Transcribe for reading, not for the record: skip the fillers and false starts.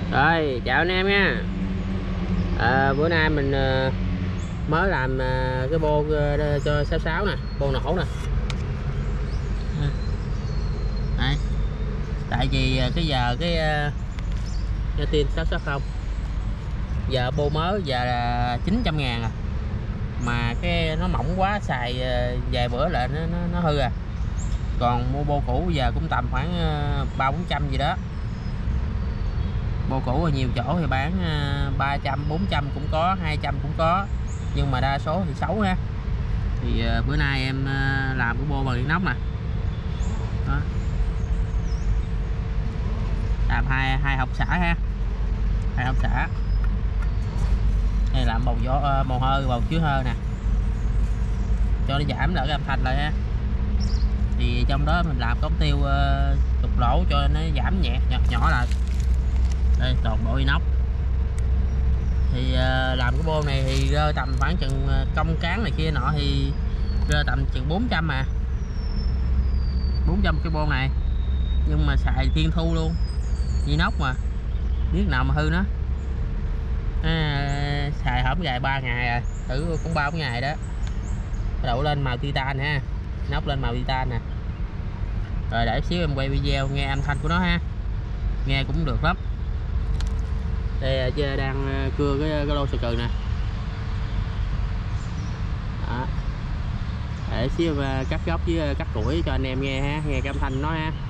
Rồi, chào anh em nha. Bữa nay mình mới làm cái bô cho 66 nè, bô nổ nè. Đây. Tại vì cái giờ cái tin 660 giờ bô mới giờ là 900.000 à, mà cái nó mỏng quá, xài vài bữa lại nó hư à. Còn mua bô cũ giờ cũng tầm khoảng 300-400 gì đó. Bô cũ ở nhiều chỗ thì bán 300-400 cũng có, 200 cũng có, nhưng mà đa số thì xấu ha. Thì bữa nay em làm cái bô bằng inox nè. Đó. Làm hai hộc xả ha, 2 hộc xả. Đây làm bầu gió, bầu hơi, bầu chứa hơi nè, cho nó giảm đỡ cái âm thanh lại ha. Thì trong đó mình làm cống tiêu trục lỗ cho nó giảm nhẹ nhỏ lại. Đây toàn bộ inox. Thì làm cái bô này thì rơi tầm khoảng chừng công cán này kia nọ thì rơi tầm chừng 400 mà 400 cái bô này, nhưng mà xài thiên thu luôn, inox mà biết nào mà hư nó. Xài hổm gài 3 ngày rồi, thử cũng 3 ngày đó. Đậu lên màu titan ha, nóc lên màu titan nè. Rồi để xíu em quay video nghe âm thanh của nó ha, nghe cũng được lắm. Đây chơi đang cưa cái lô sờ cừ nè. Đó. Để xíu cắt góc với cắt củi cho anh em nghe ha, nghe cái âm thanh nó ha.